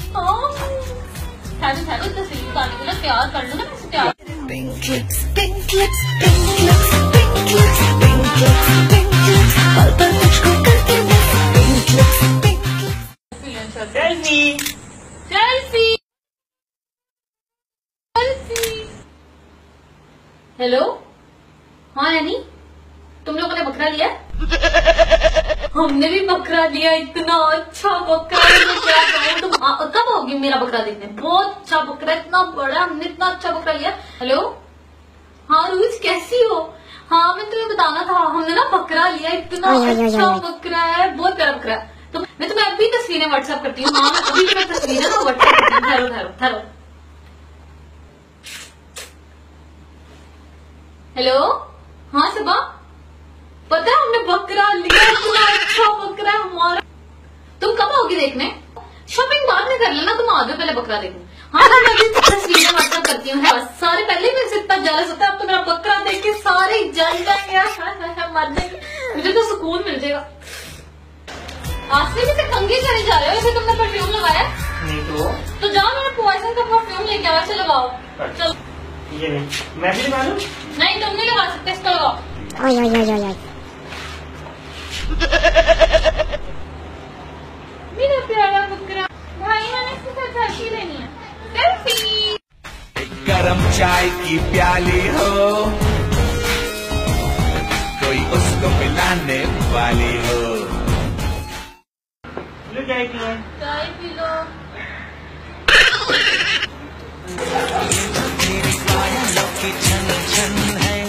ठहरो ठहरो, तस्वीर निकालने के लिए तैयार कर लो ना, मैं तैयार। Pink lips, pink lips, pink lips, pink lips, pink lips, pink lips, पल पल मुझको करके miss, pink lips, pink lips. Selfie selfie selfie. Hello, हाँ यानी तुम लोगों ने बकरा लिया? हमने भी बकरा लिया, इतना अच्छा बकरा है। तुम कब आओगी मेरा बकरा देखने? बहुत अच्छा बकरा, इतना बड़ा, हमने इतना अच्छा बकरा लिया। हेलो, हाँ रूज कैसी हो? हाँ मैं तुम्हें बताना था, हमने ना बकरा लिया, इतना अच्छा बकरा है, बहुत प्यारा बकरा है। तो मैं तुम्हें अभी तस्वीरें व्हाट्सएप करती हूँ। हाँ मैं अभी तुम्हें तस्वीरें ना व्हाट्सएप करती हूँ। ठहरो ठहरो ठहरो। हेलो, हाँ सबा, पता है हमने बकरा लिया, इतना अच्छा बकरा है हमारा। तुम कब आओगी देखने? शॉपिंग बाद में कर लेना, तुम आ जाओ पहले बकरा देखने। हाँ मैं अभी तस्वीरें व्हाट्सएप करती हूँ। सारे पहले मेरे से इतना जेलस होता है, अब तो मेरा बकरा देख के सारे जल जाएंगे, मर जाएंगे, मुझे तो सुकून मिल जाएगा। आसली में से कंघी चले जा रहे हो, वैसे तुमने परफ्यूम लगाया? नहीं तो जाओ, मैंने पॉइजन का परफ्यूम लेके आया, से लगाओ। चलो ये मैं भी लगा लूं? नहीं तुम नहीं लगा सकते, इसका लगाओ। मेरा प्यारा बकरा भाई, मैंने इसके साथ सेल्फी लेनी है। सेल्फी। गरम चाय की प्याली हो, कोई उसको पिलाने वाली हो। लो चाय पियो। चाय पी लो। मेरी पायलों की छन छन है।